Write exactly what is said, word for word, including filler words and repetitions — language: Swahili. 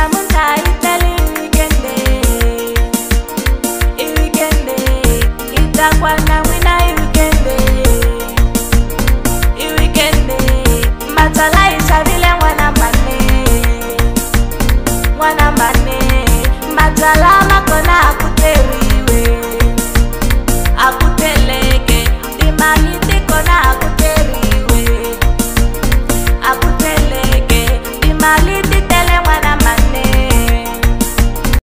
munta itali weekende I weekende itakwana mwina I weekende I weekende matala isabile mwana mbane mwana mbane matala